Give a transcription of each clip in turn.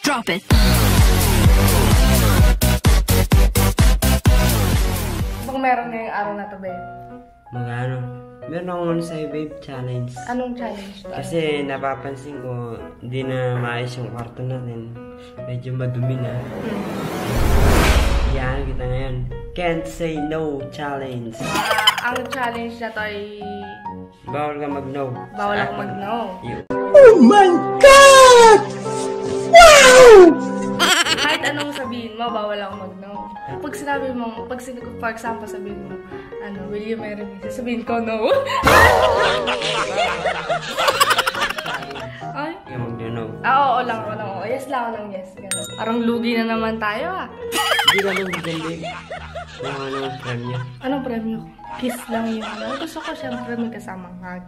Drop it. Bang meron ngayong araw na to, babe? Magano? Meron akong sa'yo, babe, challenge. Anong challenge to? Kasi napapansin ko, hindi na maayos yung kwarto natin. Medyo madumi na. Yan, kita ngayon. Can't say no challenge. Ang challenge na to ay... Bawal ka mag-no. Bawal ako mag-no. Oh my God! Wow! Kahit anong sabihin mo, bawal ako mag-no. Pag sinabi mo, for example, sabihin mo, will you marry me? Sasabihin ko, no. Ay? Yung mag-no. Oo lang, oo lang. Yes lang, oo lang, yes. Ganun. Parang lugi na naman tayo, ah. Hindi ka lang bigyan, babe. Anong premyo? Anong premyo? Kiss lang yun. Gusto ko siyempre may kasamang hug.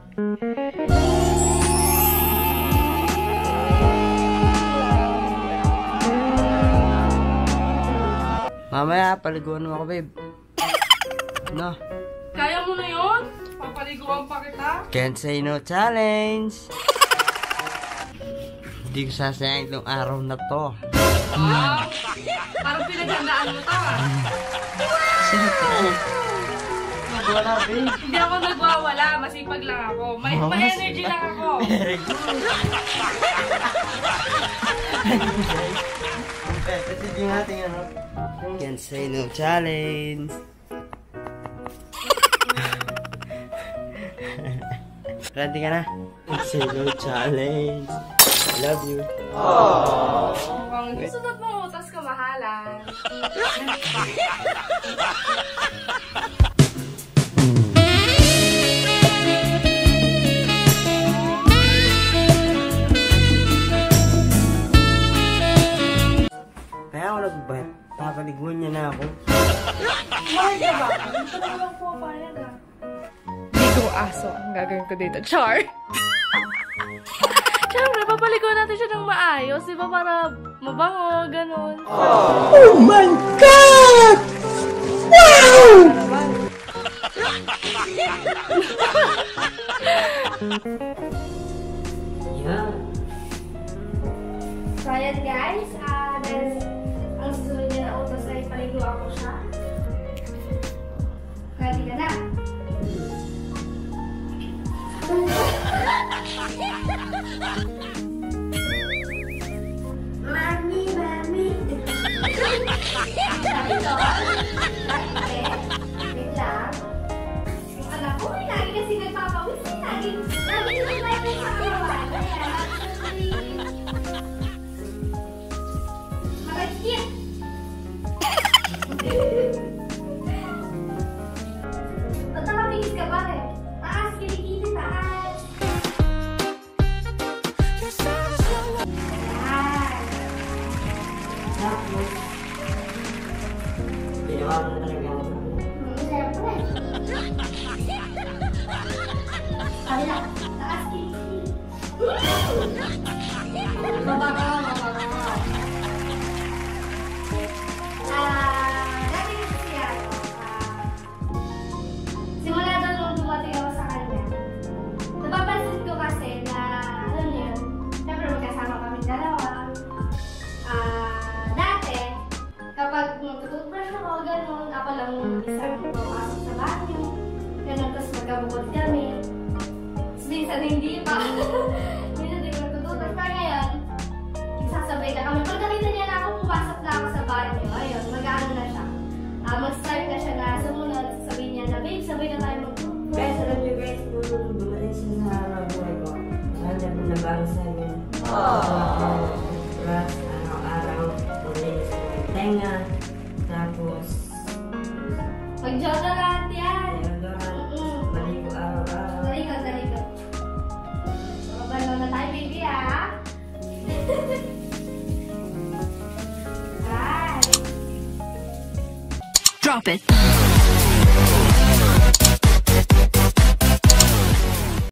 Mamaya, paliguan mo ako, babe. No. Kaya mo na yun? Papaliguan pa kita? Can't say no challenge. Hindi ko sasayang itong araw na to. Ah, parang pinaghandaan mo to, ah. Siyempre. Nagwala, babe. Hindi ako nagwawala. Masipag lang ako. May energy lang ako. Very good. Sige natin ano. Can't say no challenge. Ready ka na? Can't say no challenge. Love you. Aww. Sunod mo utas ka, mahalan. Kaya ako nag-bet. Papaliguan niya na ako. Mahal ka ba? Dito na lang po, payag ah. Ligong aso ang gagawin ko dito. Char! Siyempre, papaliguan natin siya ng maayos. Diba para mabango, ganun. Oh my God! Wow! Yeah. So, ayan guys, dahil ang susunod niya na utos ay paligo ako siya. Ready ka na? Mami, mami! Sabi ko, wait lang. Yung anak ko, lagi kasi nagpapawis. Lagi nagpapawis sa kawawan. Kaya, ba't nakapingis ka ba eh? Taas, kilikili, taas. Ayan. Tapos, ginawa ko na talaga ako. Siyempre. Kabila. Taas, kilikili. Baba ka, baba ka. Dati kasi simula doon nung dumating ako sa kanya, napapansin ko kasi na, alam niyo yun, siyempre magkasama kami dalawa. Dati, kapag magtututbrush ako, ganun, ako lang isang pumasok sa banyo, ganun, tapos magkabukod kami. Tapos minsan hindi pa. Minsan hindi ko nagtututbrush. Pero ngayon, sasabay na kami. Pag nakita niya na ako, pumasok na ako sa banyo. Ayun, mag-ano na siya. Mag-start na siya na sumunod. Sabihin niya na, babe, sabay na tayo mag-toothbrush. Guys, alam niyo guys, kung bumalik siya sa buhay ko, hanap na bago sa akin. Toothbrush, araw-araw, malinis ko yung tenga, tapos Mag-deodorant yan. maligo araw-araw. Talikod, talikod. Mabalo na tayo, baby, ah. Drop it.